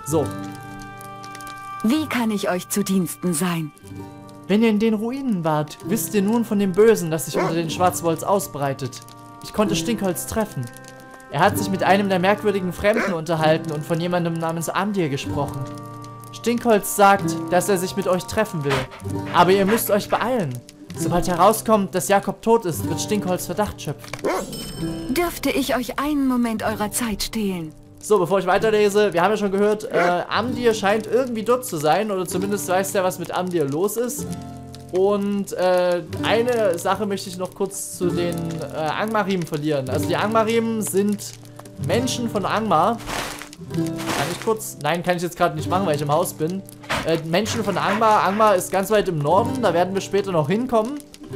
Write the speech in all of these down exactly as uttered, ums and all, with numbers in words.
So. Wie kann ich euch zu Diensten sein? Wenn ihr in den Ruinen wart, wisst ihr nun von dem Bösen, das sich unter den Schwarzwolds ausbreitet. Ich konnte Stinkholz treffen. Er hat sich mit einem der merkwürdigen Fremden unterhalten und von jemandem namens Amdir gesprochen. Stinkholz sagt, dass er sich mit euch treffen will. Aber ihr müsst euch beeilen. Sobald herauskommt, dass Jakob tot ist, wird Stinkholz Verdacht schöpfen. Dürfte ich euch einen Moment eurer Zeit stehlen? So, bevor ich weiterlese, wir haben ja schon gehört, äh, Amdir scheint irgendwie dort zu sein. Oder zumindest weiß der, was mit Amdir los ist. Und äh, eine Sache möchte ich noch kurz zu den äh, Angmarim verlieren. Also die Angmarim sind Menschen von Angmar. Kann ich kurz? Nein, kann ich jetzt gerade nicht machen, weil ich im Haus bin. Äh, Menschen von Angmar. Angmar ist ganz weit im Norden, da werden wir später noch hinkommen.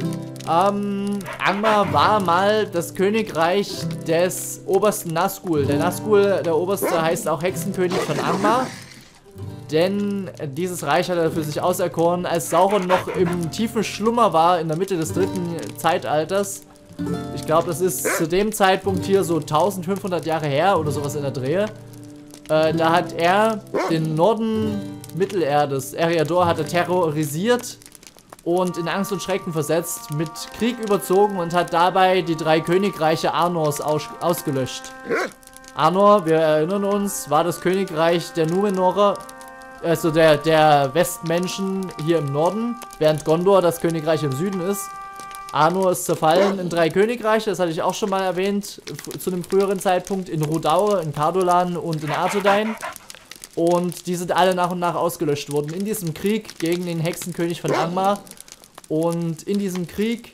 Ähm, Angmar war mal das Königreich des obersten Nazgul. Der Nazgul, der oberste, heißt auch Hexenkönig von Angmar. Denn dieses Reich hat er für sich auserkoren, als Sauron noch im tiefen Schlummer war, in der Mitte des dritten Zeitalters. Ich glaube, das ist zu dem Zeitpunkt hier so eintausendfünfhundert Jahre her oder sowas in der Drehe. Äh, da hat er den Norden Mittelerdes, Eriador, hat er terrorisiert und in Angst und Schrecken versetzt, mit Krieg überzogen und hat dabei die drei Königreiche Arnors aus ausgelöscht. Arnor, wir erinnern uns, war das Königreich der Numenorer, also der, der Westmenschen hier im Norden, während Gondor das Königreich im Süden ist. Arnor ist zerfallen in drei Königreiche, das hatte ich auch schon mal erwähnt, zu einem früheren Zeitpunkt, in Rudaur, in Cardolan und in Arthedain. Und die sind alle nach und nach ausgelöscht worden in diesem Krieg gegen den Hexenkönig von Angmar. Und in diesem Krieg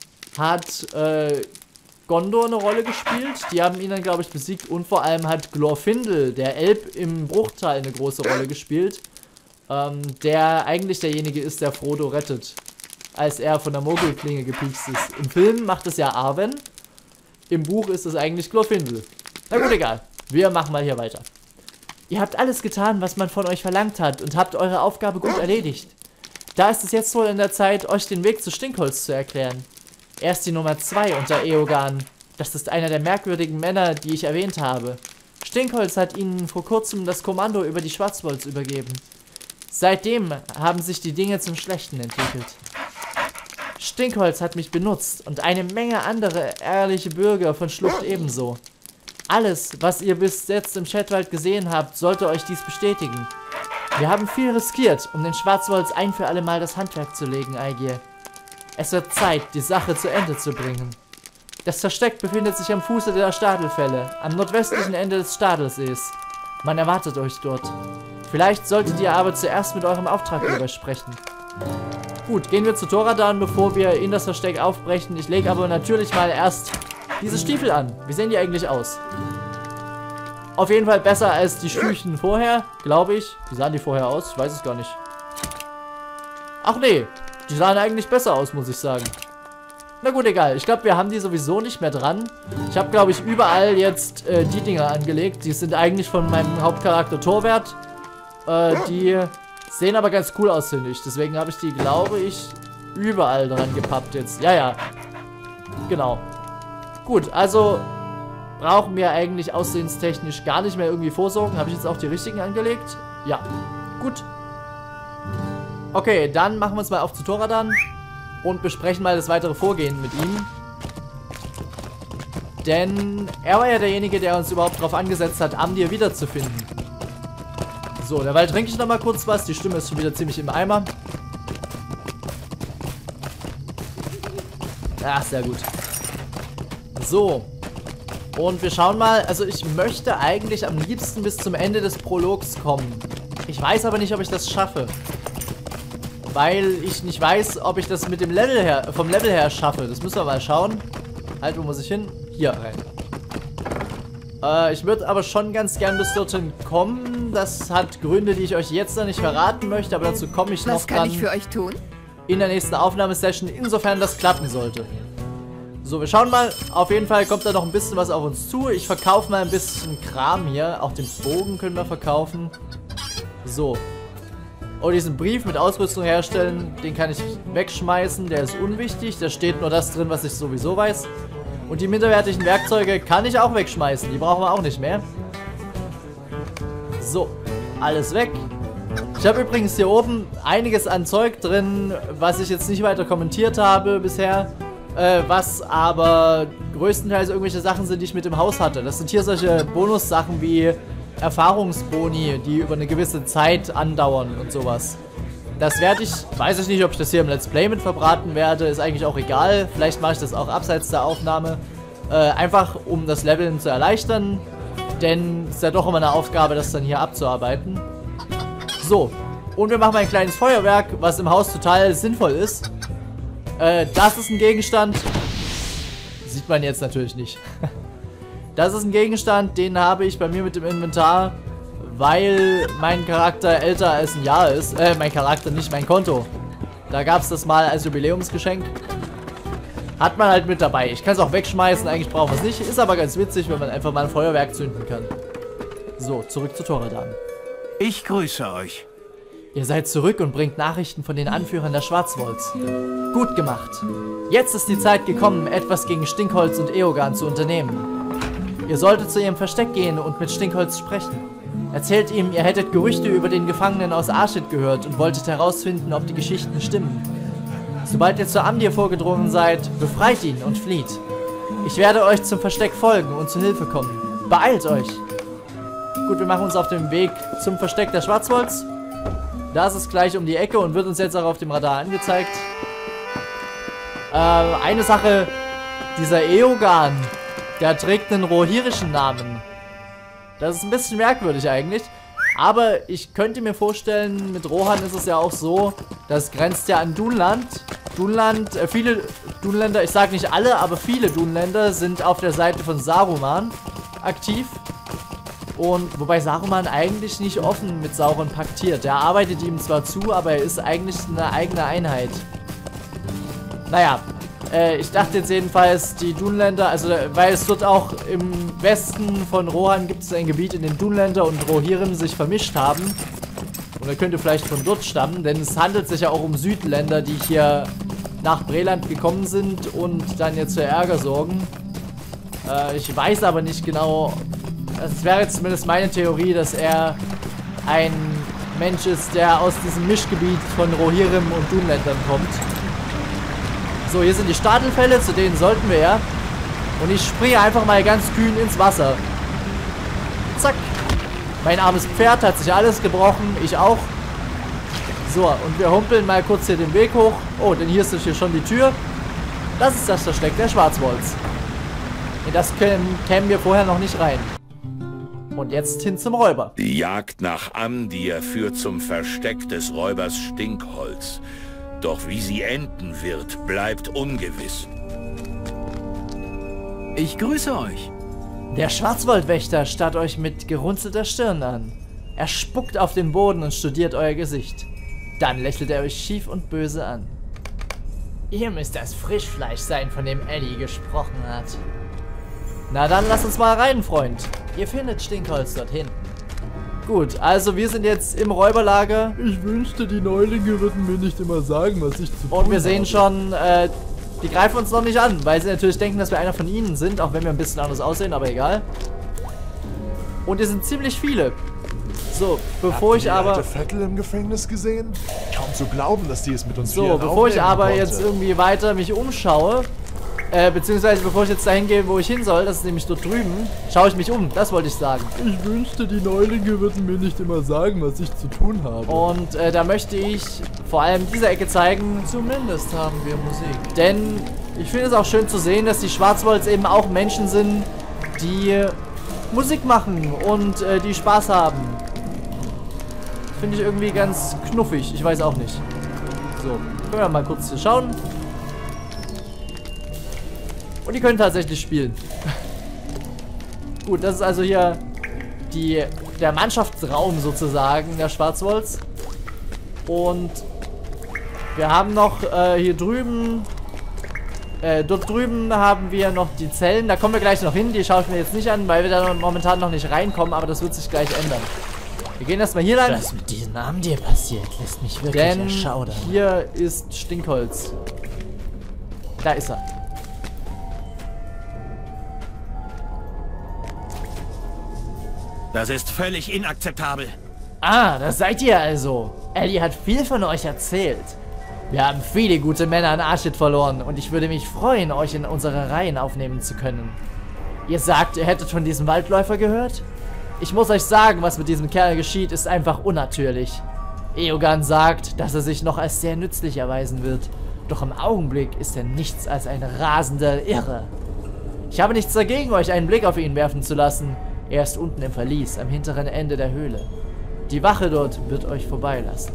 hat äh, Gondor eine Rolle gespielt, die haben ihn dann, glaube ich, besiegt. Und vor allem hat Glorfindel, der Elb im Bruchtal, eine große Rolle gespielt. Ähm, der eigentlich derjenige ist, der Frodo rettet, als er von der Mogulklinge gepiekst ist. Im Film macht es ja Arwen, im Buch ist es eigentlich Glorfindel. Na gut, egal. Wir machen mal hier weiter. Ihr habt alles getan, was man von euch verlangt hat und habt eure Aufgabe gut erledigt. Da ist es jetzt wohl in der Zeit, euch den Weg zu Stinkholz zu erklären. Er ist die Nummer zwei unter Eogan. Das ist einer der merkwürdigen Männer, die ich erwähnt habe. Stinkholz hat ihnen vor kurzem das Kommando über die Schwarzwolds übergeben. Seitdem haben sich die Dinge zum Schlechten entwickelt. Stinkholz hat mich benutzt und eine Menge andere ehrliche Bürger von Schlucht ebenso. Alles, was ihr bis jetzt im Shetwald gesehen habt, sollte euch dies bestätigen. Wir haben viel riskiert, um den Schwarzwolds ein für alle Mal das Handwerk zu legen, Aegir. Es wird Zeit, die Sache zu Ende zu bringen. Das Versteck befindet sich am Fuße der Stadelfälle, am nordwestlichen Ende des Stadelsees. Man erwartet euch dort. Vielleicht solltet ihr aber zuerst mit eurem Auftraggeber sprechen. Gut, gehen wir zu Thoradon, bevor wir in das Versteck aufbrechen. Ich lege aber natürlich mal erst diese Stiefel an. Wie sehen die eigentlich aus? Auf jeden Fall besser als die Stühlchen vorher, glaube ich. Wie sahen die vorher aus? Ich weiß es gar nicht. Ach nee, die sahen eigentlich besser aus, muss ich sagen. Na gut, egal. Ich glaube, wir haben die sowieso nicht mehr dran. Ich habe, glaube ich, überall jetzt äh, die Dinger angelegt. Die sind eigentlich von meinem Hauptcharakter Torwert. Äh, die sehen aber ganz cool aus, finde ich. Deswegen habe ich die, glaube ich, überall dran gepappt jetzt. Ja, ja. Genau. Gut, also brauchen wir eigentlich aussehenstechnisch gar nicht mehr irgendwie vorsorgen. Habe ich jetzt auch die richtigen angelegt? Ja. Gut. Okay, dann machen wir uns mal auf zu Thoradon und besprechen mal das weitere Vorgehen mit ihm. Denn er war ja derjenige, der uns überhaupt darauf angesetzt hat, Amdir wiederzufinden. So, derweil trinke ich noch mal kurz was. Die Stimme ist schon wieder ziemlich im Eimer. Ja, sehr gut. So. Und wir schauen mal. Also ich möchte eigentlich am liebsten bis zum Ende des Prologs kommen. Ich weiß aber nicht, ob ich das schaffe. Weil ich nicht weiß, ob ich das mit dem Level her, vom Level her schaffe. Das müssen wir mal schauen. Halt, wo muss ich hin? Hier rein. Äh, ich würde aber schon ganz gern bis dorthin kommen. Das hat Gründe, die ich euch jetzt noch nicht verraten möchte. Aber dazu komme ich noch Was kann dann ich für euch tun? in der nächsten Aufnahmesession, insofern das klappen sollte. So, wir schauen mal. Auf jeden Fall kommt da noch ein bisschen was auf uns zu. Ich verkaufe mal ein bisschen Kram hier. Auch den Bogen können wir verkaufen. So. Oh, diesen Brief mit Ausrüstung herstellen, den kann ich wegschmeißen. Der ist unwichtig. Da steht nur das drin, was ich sowieso weiß. Und die minderwertigen Werkzeuge kann ich auch wegschmeißen. Die brauchen wir auch nicht mehr. So. alles weg. Ich habe übrigens hier oben einiges an Zeug drin, was ich jetzt nicht weiter kommentiert habe bisher. Äh, was aber größtenteils irgendwelche Sachen sind, die ich mit dem Haus hatte. Das sind hier solche Bonussachen wie Erfahrungsboni, die über eine gewisse Zeit andauern und sowas. Das werde ich, weiß ich nicht, ob ich das hier im Let's Play mit verbraten werde, ist eigentlich auch egal. Vielleicht mache ich das auch abseits der Aufnahme. Äh, einfach um das Leveln zu erleichtern, denn es ist ja doch immer eine Aufgabe, das dann hier abzuarbeiten. So, und wir machen mal ein kleines Feuerwerk, was im Haus total sinnvoll ist. Äh, das ist ein Gegenstand. Sieht man jetzt natürlich nicht. Das ist ein Gegenstand, den habe ich bei mir mit dem Inventar, weil mein Charakter älter als ein Jahr ist. Äh, mein Charakter, nicht mein Konto. Da gab es das mal als Jubiläumsgeschenk. Hat man halt mit dabei. Ich kann es auch wegschmeißen, eigentlich brauchen wir es nicht. Ist aber ganz witzig, wenn man einfach mal ein Feuerwerk zünden kann. So, zurück zu Toredan. Ich grüße euch. Ihr seid zurück und bringt Nachrichten von den Anführern der Schwarzwolds. Gut gemacht. Jetzt ist die Zeit gekommen, etwas gegen Stinkholz und Eogan zu unternehmen. Ihr solltet zu ihrem Versteck gehen und mit Stinkholz sprechen. Erzählt ihm, ihr hättet Gerüchte über den Gefangenen aus Arshit gehört und wolltet herausfinden, ob die Geschichten stimmen. Sobald ihr zu Amdir vorgedrungen seid, befreit ihn und flieht. Ich werde euch zum Versteck folgen und zu Hilfe kommen. Beeilt euch! Gut, wir machen uns auf den Weg zum Versteck der Schwarzwolds. Das ist gleich um die Ecke und wird uns jetzt auch auf dem Radar angezeigt. Äh, eine Sache, dieser Eogan, der trägt einen rohirischen Namen. Das ist ein bisschen merkwürdig eigentlich. Aber ich könnte mir vorstellen, mit Rohan ist es ja auch so, das grenzt ja an Dunland. Dunland, äh, viele Dunländer, ich sage nicht alle, aber viele Dunländer sind auf der Seite von Saruman aktiv. Und wobei Saruman eigentlich nicht offen mit Sauron paktiert. Er arbeitet ihm zwar zu, aber er ist eigentlich eine eigene Einheit. Naja, äh, ich dachte jetzt jedenfalls, die Dunländer, also weil es dort auch im Westen von Rohan gibt es ein Gebiet, in dem Dunländer und Rohirrim sich vermischt haben. Und er könnte vielleicht von dort stammen, denn es handelt sich ja auch um Südländer, die hier nach Breland gekommen sind und dann jetzt für Ärger sorgen. Äh, ich weiß aber nicht genau. Es wäre jetzt zumindest meine Theorie, dass er ein Mensch ist, der aus diesem Mischgebiet von Rohirrim und Dunländern kommt. So, hier sind die Stadelfälle, zu denen sollten wir ja. Und ich springe einfach mal ganz kühn ins Wasser. Zack. Mein armes Pferd hat sich alles gebrochen, ich auch. So, und wir humpeln mal kurz hier den Weg hoch. Oh, denn hier ist hier schon die Tür. Das ist das Versteck der Schwarzwolds. In das kämen, kämen wir vorher noch nicht rein. Und jetzt hin zum Räuber. Die Jagd nach Amdir führt zum Versteck des Räubers Stinkholz. Doch wie sie enden wird, bleibt ungewiss. Ich grüße euch. Der Schwarzwaldwächter starrt euch mit gerunzelter Stirn an. Er spuckt auf den Boden und studiert euer Gesicht. Dann lächelt er euch schief und böse an. Ihr müsst das Frischfleisch sein, von dem Ellie gesprochen hat. Na dann, lasst uns mal rein, Freund. Ihr findet Stinkholz dorthin. Gut, also wir sind jetzt im Räuberlager. Ich wünschte, die Neulinge würden mir nicht immer sagen, was ich zu tun habe. Und wir sehen schon, äh, die greifen uns noch nicht an, weil sie natürlich denken, dass wir einer von ihnen sind, auch wenn wir ein bisschen anders aussehen, aber egal. Und es sind ziemlich viele. So, bevor ich aber... Habt ihr Vettel im Gefängnis gesehen? Kaum zu glauben, dass die es mit uns So, bevor ich aber jetzt irgendwie weiter mich umschaue, äh, beziehungsweise bevor ich jetzt dahin gehe, wo ich hin soll, das ist nämlich dort drüben, schaue ich mich um, das wollte ich sagen. Ich wünschte, die Neulinge würden mir nicht immer sagen, was ich zu tun habe. Und äh, da möchte ich vor allem diese Ecke zeigen. Zumindest haben wir Musik. Denn ich finde es auch schön zu sehen, dass die Schwarzwolds eben auch Menschen sind, die Musik machen und äh, die Spaß haben. Finde ich irgendwie ganz knuffig, ich weiß auch nicht. So, können wir mal kurz hier schauen. Und die können tatsächlich spielen. Gut, das ist also hier die, der Mannschaftsraum sozusagen der Schwarzwolds. Und wir haben noch äh, hier drüben, äh, dort drüben haben wir noch die Zellen. Da kommen wir gleich noch hin, die schaue ich mir jetzt nicht an, weil wir da momentan noch nicht reinkommen, aber das wird sich gleich ändern. Wir gehen erstmal hier lang. Was mit diesem Namen dir passiert, lässt mich wirklich Denn erschaudern. hier ist Stinkholz. Da ist er. Das ist völlig inakzeptabel. Ah, das seid ihr also. Ellie hat viel von euch erzählt. Wir haben viele gute Männer an Arshit verloren und ich würde mich freuen, euch in unsere Reihen aufnehmen zu können. Ihr sagt, ihr hättet von diesem Waldläufer gehört? Ich muss euch sagen, was mit diesem Kerl geschieht, ist einfach unnatürlich. Eogan sagt, dass er sich noch als sehr nützlich erweisen wird. Doch im Augenblick ist er nichts als ein rasender Irre. Ich habe nichts dagegen, euch einen Blick auf ihn werfen zu lassen. Er ist unten im Verlies, am hinteren Ende der Höhle. Die Wache dort wird euch vorbeilassen.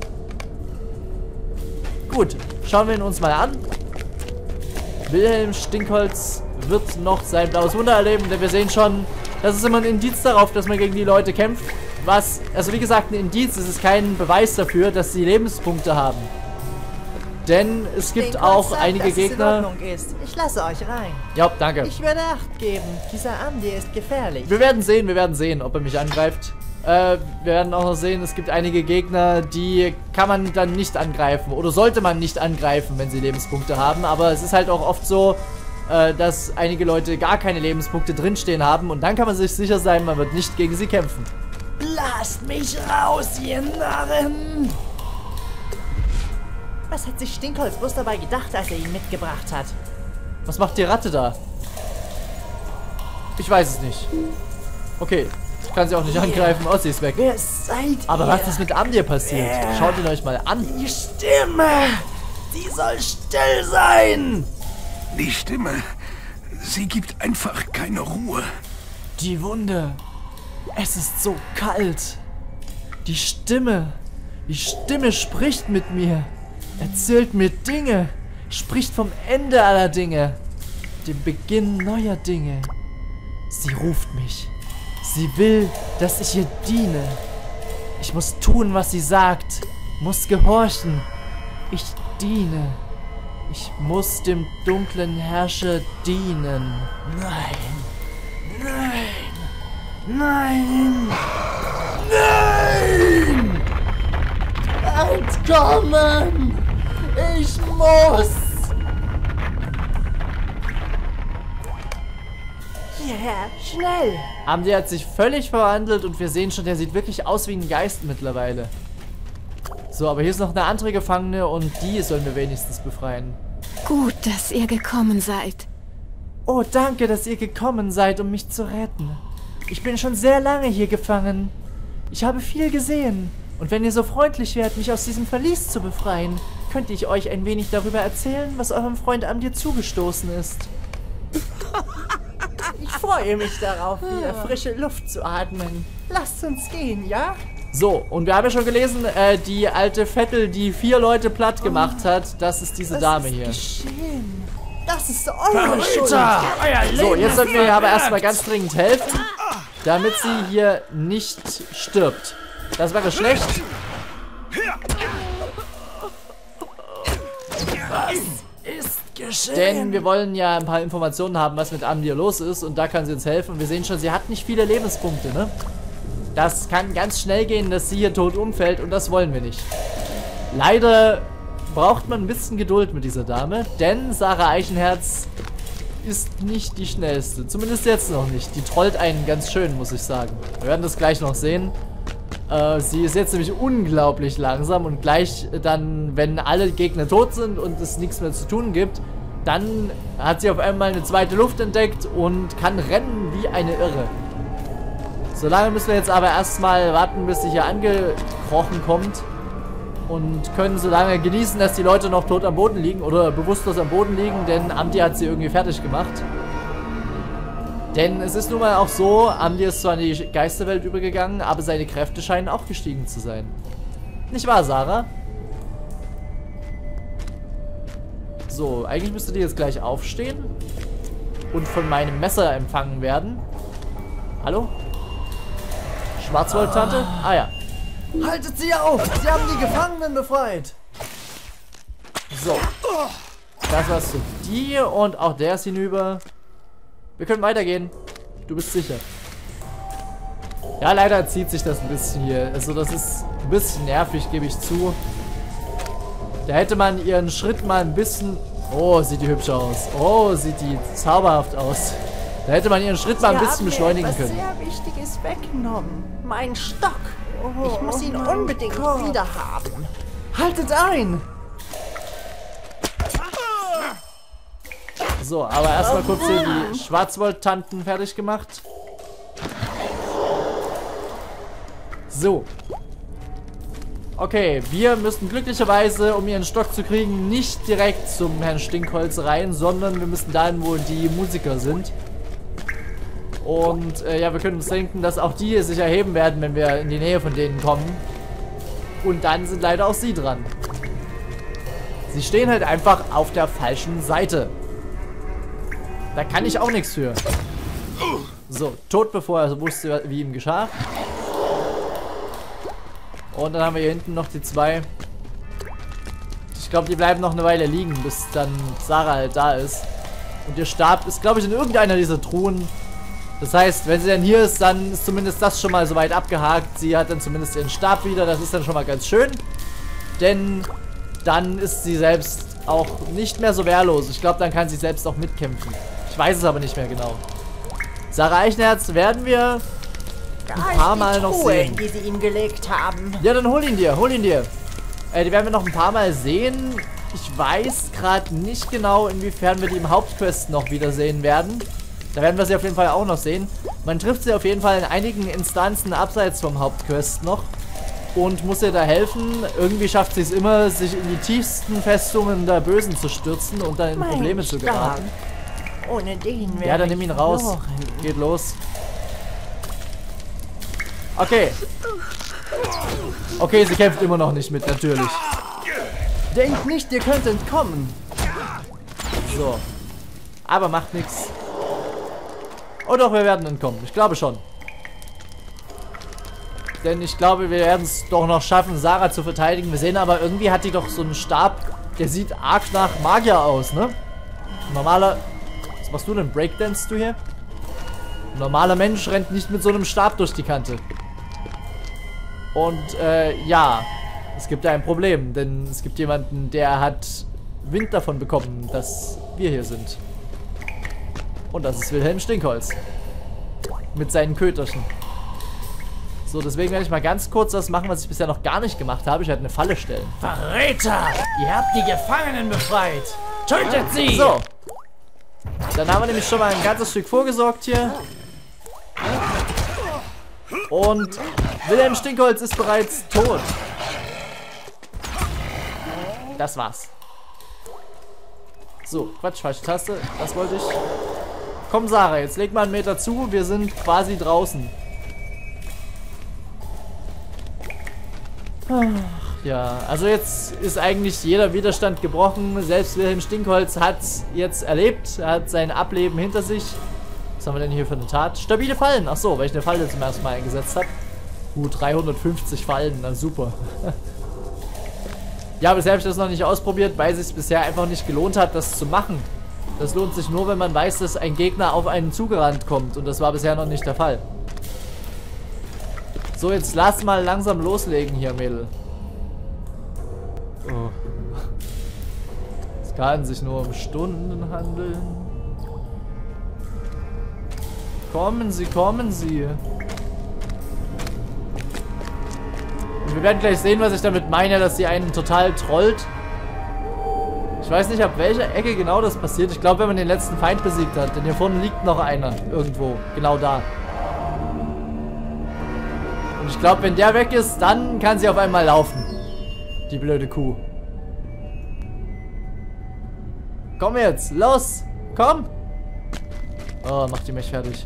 Gut, schauen wir ihn uns mal an. Wilhelm Stinkholz wird noch sein blaues Wunder erleben, denn wir sehen schon, das ist immer ein Indiz darauf, dass man gegen die Leute kämpft. Was, also wie gesagt, ein Indiz, es ist kein Beweis dafür, dass sie Lebenspunkte haben. Denn es gibt Stinkholz auch sagt, einige dass Gegner... Es in Ordnung ist. Ich lasse euch rein. Ja, danke. Ich würde Acht geben. Dieser Amdir ist gefährlich. Wir werden sehen, wir werden sehen, ob er mich angreift. Äh, wir werden auch noch sehen, es gibt einige Gegner, die kann man dann nicht angreifen. Oder sollte man nicht angreifen, wenn sie Lebenspunkte haben. Aber es ist halt auch oft so, äh, dass einige Leute gar keine Lebenspunkte drinstehen haben. Und dann kann man sich sicher sein, man wird nicht gegen sie kämpfen. Lasst mich raus, ihr Narren! Was hat sich Stinkholz bloß dabei gedacht, als er ihn mitgebracht hat? Was macht die Ratte da? Ich weiß es nicht. Okay, ich kann sie auch nicht angreifen. Oh, sie ist weg. Wer seid Aber ihr? was ist mit Amdir passiert? Schaut ihn euch mal an. Die Stimme! Die soll still sein! Die Stimme, sie gibt einfach keine Ruhe. Die Wunde. Es ist so kalt. Die Stimme. Die Stimme spricht mit mir. Erzählt mir Dinge. Spricht vom Ende aller Dinge. Dem Beginn neuer Dinge. Sie ruft mich. Sie will, dass ich ihr diene. Ich muss tun, was sie sagt. Muss gehorchen. Ich diene. Ich muss dem dunklen Herrscher dienen. Nein. Nein. Nein. Nein! Entkommen! Ich muss! Hierher, schnell! Amdir hat sich völlig verwandelt und wir sehen schon, der sieht wirklich aus wie ein Geist mittlerweile. So, aber hier ist noch eine andere Gefangene und die sollen wir wenigstens befreien. Gut, dass ihr gekommen seid. Oh, danke, dass ihr gekommen seid, um mich zu retten. Ich bin schon sehr lange hier gefangen. Ich habe viel gesehen. Und wenn ihr so freundlich wärt, mich aus diesem Verlies zu befreien, könnte ich euch ein wenig darüber erzählen, was eurem Freund Amdir zugestoßen ist. Ich freue mich darauf, wieder frische Luft zu atmen. Lasst uns gehen, ja? So, und wir haben ja schon gelesen, äh, die alte Vettel, die vier Leute platt gemacht hat, das ist diese Was Dame ist hier. geschehen? Das ist eure Schuld. So, jetzt sollten wir ihr aber erstmal ganz dringend helfen, damit sie hier nicht stirbt. Das wäre schlecht. Was ist geschehen? Denn wir wollen ja ein paar Informationen haben, was mit Amdir los ist. Und da kann sie uns helfen. Wir sehen schon, sie hat nicht viele Lebenspunkte, ne? Das kann ganz schnell gehen, dass sie hier tot umfällt. Und das wollen wir nicht. Leider braucht man ein bisschen Geduld mit dieser Dame. Denn Sarah Eichenherz ist nicht die schnellste. Zumindest jetzt noch nicht. Die trollt einen ganz schön, muss ich sagen. Wir werden das gleich noch sehen. Äh, sie ist jetzt nämlich unglaublich langsam und gleich dann, wenn alle Gegner tot sind und es nichts mehr zu tun gibt, dann hat sie auf einmal eine zweite Luft entdeckt und kann rennen wie eine Irre. Solange müssen wir jetzt aber erstmal warten, bis sie hier angekrochen kommt und können so lange genießen, dass die Leute noch tot am Boden liegen oder bewusstlos am Boden liegen, denn Amdir hat sie irgendwie fertig gemacht. Denn es ist nun mal auch so, Amdir ist zwar in die Geisterwelt übergegangen, aber seine Kräfte scheinen auch gestiegen zu sein. Nicht wahr, Sarah? So, eigentlich müsste die jetzt gleich aufstehen und von meinem Messer empfangen werden. Hallo? Schwarzwold-Tante? Ah ja. Haltet sie auf! Sie haben die Gefangenen befreit! So. Das war's für die und auch der ist hinüber. Wir können weitergehen. Du bist sicher. Ja, leider zieht sich das ein bisschen hier. Also das ist ein bisschen nervig, gebe ich zu. Da hätte man ihren Schritt mal ein bisschen... Oh, sieht die hübsch aus. Oh, sieht die zauberhaft aus. Da hätte man ihren Schritt mal ein bisschen beschleunigen können. Sie haben mir etwas sehr Wichtiges weggenommen. Mein Stock. Ich muss ihn unbedingt wieder haben. Haltet ein! So, aber erstmal kurz hier die Schwarzwald-Tanten fertig gemacht. So. Okay, wir müssen glücklicherweise, um ihren Stock zu kriegen, nicht direkt zum Herrn Stinkholz rein, sondern wir müssen dahin, wo die Musiker sind. Und äh, ja, wir können uns denken, dass auch die sich erheben werden, wenn wir in die Nähe von denen kommen. Und dann sind leider auch sie dran. Sie stehen halt einfach auf der falschen Seite. Da kann ich auch nichts für. So, tot bevor er wusste, wie ihm geschah. Und dann haben wir hier hinten noch die zwei. Ich glaube, die bleiben noch eine Weile liegen, bis dann Sarah halt da ist. Und ihr Stab ist, glaube ich, in irgendeiner dieser Truhen. Das heißt, wenn sie dann hier ist, dann ist zumindest das schon mal soweit abgehakt. Sie hat dann zumindest ihren Stab wieder. Das ist dann schon mal ganz schön. Denn dann ist sie selbst auch nicht mehr so wehrlos. Ich glaube, dann kann sie selbst auch mitkämpfen. Ich weiß es aber nicht mehr genau. Sarah Eichenherz werden wir ein paar Mal noch sehen. Die sie ihm gelegt haben. Ja, dann hol ihn dir, hol ihn dir. Äh, die werden wir noch ein paar Mal sehen. Ich weiß gerade nicht genau, inwiefern wir die im Hauptquest noch wiedersehen werden. Da werden wir sie auf jeden Fall auch noch sehen. Man trifft sie auf jeden Fall in einigen Instanzen abseits vom Hauptquest noch. Und muss ihr da helfen. Irgendwie schafft sie es immer, sich in die tiefsten Festungen der Bösen zu stürzen und dann in Mein Probleme zu geraten. Stark. Ohne den wäre Ja, dann nimm ihn raus. verloren. Geht los. Okay. Okay, sie kämpft immer noch nicht mit, natürlich. Denkt nicht, ihr könnt entkommen. So. Aber macht nichts. Oh doch, wir werden entkommen. Ich glaube schon. Denn ich glaube, wir werden es doch noch schaffen, Sarah zu verteidigen. Wir sehen aber, irgendwie hat die doch so einen Stab, der sieht arg nach Magier aus, ne? Normaler... Was machst du denn? Breakdance du hier? Ein normaler Mensch rennt nicht mit so einem Stab durch die Kante. Und, äh, ja. Es gibt da ein Problem, denn es gibt jemanden, der hat Wind davon bekommen, dass wir hier sind. Und das ist Wilhelm Stinkholz. Mit seinen Köterchen. So, deswegen werde ich mal ganz kurz das machen, was ich bisher noch gar nicht gemacht habe. Ich werde eine Falle stellen. Verräter! Ihr habt die Gefangenen befreit! Tötet sie! So. Dann haben wir nämlich schon mal ein ganzes Stück vorgesorgt hier. Und Wilhelm Stinkholz ist bereits tot. Das war's. So, Quatsch, falsche Taste. Das wollte ich. Komm, Sarah, jetzt leg mal einen Meter zu. Wir sind quasi draußen. Ach, ja, also jetzt ist eigentlich jeder Widerstand gebrochen. Selbst Wilhelm Stinkholz hat jetzt erlebt. Er hat sein Ableben hinter sich. Was haben wir denn hier für eine Tat? Stabile Fallen. Ach so, weil ich eine Falle zum ersten Mal eingesetzt habe. Gut, dreihundertfünfzig Fallen. Na super. Ja, bisher habe ich das noch nicht ausprobiert, weil es sich bisher einfach nicht gelohnt hat, das zu machen. Das lohnt sich nur, wenn man weiß, dass ein Gegner auf einen zugerannt kommt. Und das war bisher noch nicht der Fall. So, jetzt lass mal langsam loslegen hier, Mädel. Oh. Es kann sich nur um Stunden handeln. Kommen Sie, kommen Sie. Und wir werden gleich sehen, was ich damit meine, dass sie einen total trollt. Ich weiß nicht, ab welcher Ecke genau das passiert. Ich glaube, wenn man den letzten Feind besiegt hat. Denn hier vorne liegt noch einer. Irgendwo. Genau da. Und ich glaube, wenn der weg ist, dann kann sie auf einmal laufen. Die blöde Kuh. Komm jetzt. Los. Komm. Oh, macht die mich fertig.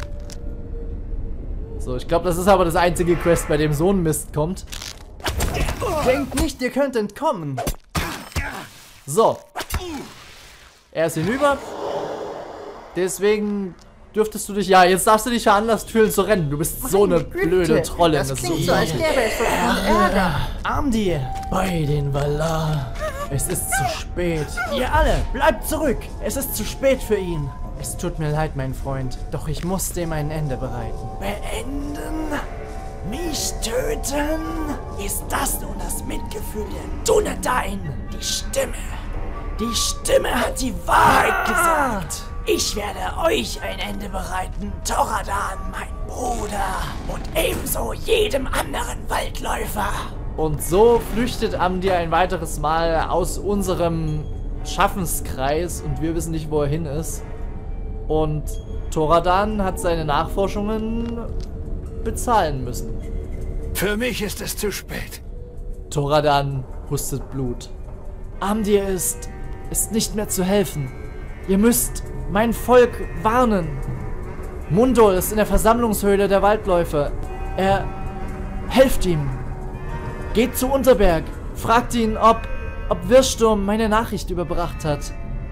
So, ich glaube, das ist aber das einzige Quest, bei dem so ein Mist kommt. Denkt nicht, ihr könnt entkommen. So. Er ist hinüber. Deswegen dürftest du dich... Ja, jetzt darfst du dich veranlasst fühlen zu rennen. Du bist so eine blöde Trollin. Das Das ist klingt so so, als gäbe es sofort Ärger. Amdir! bei den Valar. Es ist zu spät. Ihr alle, bleibt zurück! Es ist zu spät für ihn! Es tut mir leid, mein Freund, doch ich muss dem ein Ende bereiten. Beenden? Mich töten? Ist das nun das Mitgefühl der Dunedain? Die Stimme. Die Stimme hat die Wahrheit gesagt. Ich werde euch ein Ende bereiten, Toradan, mein Bruder und ebenso jedem anderen Waldläufer. Und so flüchtet Amdir ein weiteres Mal aus unserem Schaffenskreis und wir wissen nicht, wo er hin ist. Und Thoradan hat seine Nachforschungen bezahlen müssen. Für mich ist es zu spät. Thoradan hustet Blut. Amdir ist, ist nicht mehr zu helfen. Ihr müsst mein Volk warnen. Mundol ist in der Versammlungshöhle der Waldläufer. Er... helft ihm. Geht zu Unterberg. Fragt ihn, ob... ob Wirsturm meine Nachricht überbracht hat.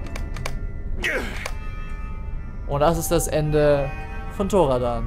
Und das ist das Ende von Thoradan.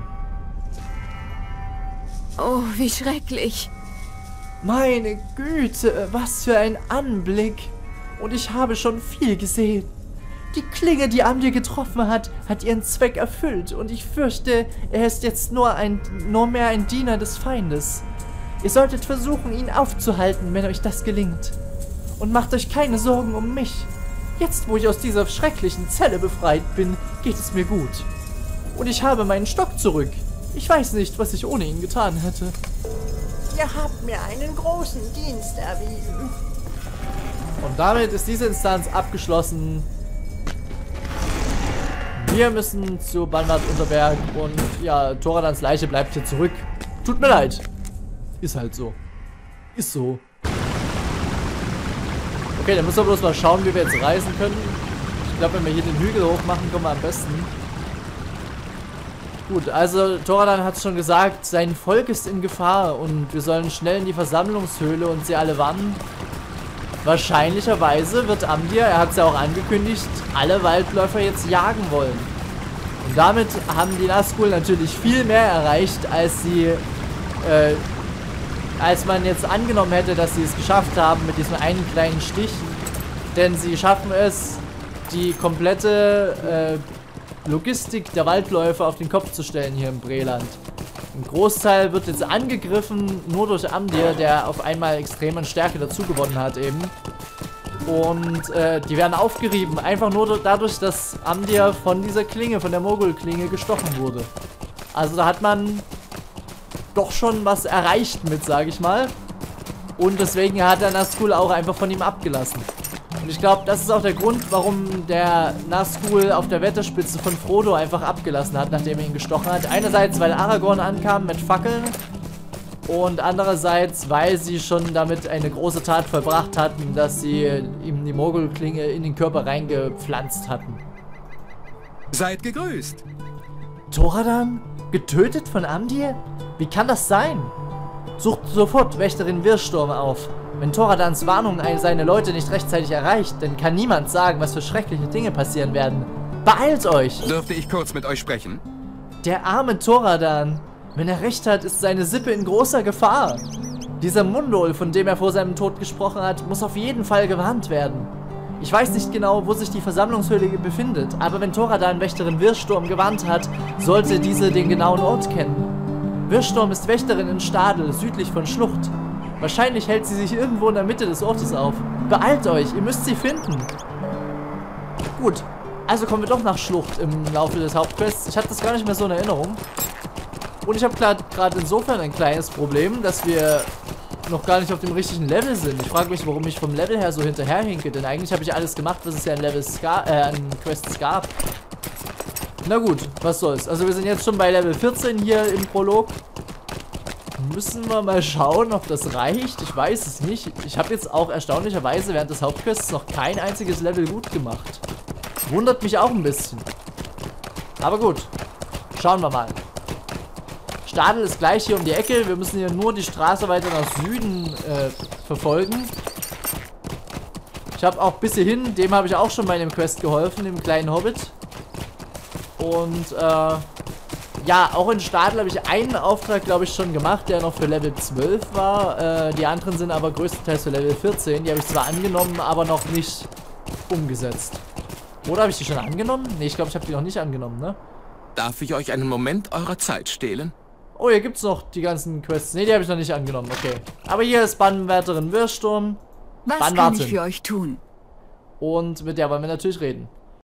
Oh, wie schrecklich. Meine Güte, was für ein Anblick. Und ich habe schon viel gesehen. Die Klinge, die Amdir getroffen hat, hat ihren Zweck erfüllt. Und ich fürchte, er ist jetzt nur, ein, nur mehr ein Diener des Feindes. Ihr solltet versuchen, ihn aufzuhalten, wenn euch das gelingt. Und macht euch keine Sorgen um mich. Jetzt, wo ich aus dieser schrecklichen Zelle befreit bin, geht es mir gut. Und ich habe meinen Stock zurück. Ich weiß nicht, was ich ohne ihn getan hätte. Ihr habt mir einen großen Dienst erwiesen. Und damit ist diese Instanz abgeschlossen. Wir müssen zu Banwart Unterberg und ja, Thoradans Leiche bleibt hier zurück. Tut mir leid. Ist halt so. Ist so. Okay, dann müssen wir bloß mal schauen, wie wir jetzt reisen können. Ich glaube, wenn wir hier den Hügel hoch machen, kommen wir am besten. Gut, also Thoradan hat es schon gesagt, sein Volk ist in Gefahr und wir sollen schnell in die Versammlungshöhle und sie alle warnen. Wahrscheinlicherweise wird Amdir, er hat es ja auch angekündigt, alle Waldläufer jetzt jagen wollen. Und damit haben die Nazgul natürlich viel mehr erreicht, als sie, äh, als man jetzt angenommen hätte, dass sie es geschafft haben mit diesem einen kleinen Stich. Denn sie schaffen es, die komplette äh, Logistik der Waldläufer auf den Kopf zu stellen hier im Breland. Ein Großteil wird jetzt angegriffen, nur durch Amdir, der auf einmal extrem an Stärke dazu gewonnen hat eben. Und äh, die werden aufgerieben, einfach nur dadurch, dass Amdir von dieser Klinge, von der Mogul-Klinge gestochen wurde. Also da hat man doch schon was erreicht mit, sage ich mal. Und deswegen hat der Nazgul auch einfach von ihm abgelassen. Und ich glaube, das ist auch der Grund, warum der Nazgul auf der Wetterspitze von Frodo einfach abgelassen hat, nachdem er ihn gestochen hat. Einerseits, weil Aragorn ankam mit Fackeln und andererseits, weil sie schon damit eine große Tat vollbracht hatten, dass sie ihm die Mogul-Klinge in den Körper reingepflanzt hatten. Seid gegrüßt. Thoradan? Getötet von Amdir? Wie kann das sein? Sucht sofort Wächterin Wirsturm auf. Wenn Thoradans Warnung seine Leute nicht rechtzeitig erreicht, dann kann niemand sagen, was für schreckliche Dinge passieren werden. Beeilt euch! Dürfte ich kurz mit euch sprechen? Der arme Thoradan. Wenn er recht hat, ist seine Sippe in großer Gefahr. Dieser Mundol, von dem er vor seinem Tod gesprochen hat, muss auf jeden Fall gewarnt werden. Ich weiß nicht genau, wo sich die Versammlungshöhle befindet, aber wenn Thoradan Wächterin Wirsturm gewarnt hat, sollte diese den genauen Ort kennen. Wirsturm ist Wächterin in Stadel, südlich von Schlucht. Wahrscheinlich hält sie sich irgendwo in der Mitte des Ortes auf. Beeilt euch, ihr müsst sie finden. Gut, also kommen wir doch nach Schlucht im Laufe des Hauptquests. Ich hatte das gar nicht mehr so in Erinnerung. Und ich habe gerade insofern ein kleines Problem, dass wir noch gar nicht auf dem richtigen Level sind. Ich frage mich, warum ich vom Level her so hinterherhinke, denn eigentlich habe ich alles gemacht, was es ja an Levels äh, an Quests gab. Na gut, was soll's. Also wir sind jetzt schon bei Level vierzehn hier im Prolog. Müssen wir mal schauen, ob das reicht. Ich weiß es nicht. Ich habe jetzt auch erstaunlicherweise während des Hauptquests noch kein einziges Level gut gemacht. Wundert mich auch ein bisschen. Aber gut, schauen wir mal. Stadel ist gleich hier um die Ecke. Wir müssen hier nur die Straße weiter nach Süden äh, verfolgen. Ich habe auch bis hierhin, dem habe ich auch schon bei dem Quest geholfen, dem kleinen Hobbit. Und äh, ja, auch in Stadel habe ich einen Auftrag, glaube ich, schon gemacht, der noch für Level zwölf war. Äh, die anderen sind aber größtenteils für Level vierzehn. Die habe ich zwar angenommen, aber noch nicht umgesetzt. Oder habe ich die schon angenommen? Ne, ich glaube, ich habe die noch nicht angenommen, ne? Darf ich euch einen Moment eurer Zeit stehlen? Oh, hier gibt es noch die ganzen Quests. Ne, die habe ich noch nicht angenommen, okay. Aber hier ist Bannwärterin Wirsturm. Was kann ich für euch tun? Und mit der wollen wir natürlich reden.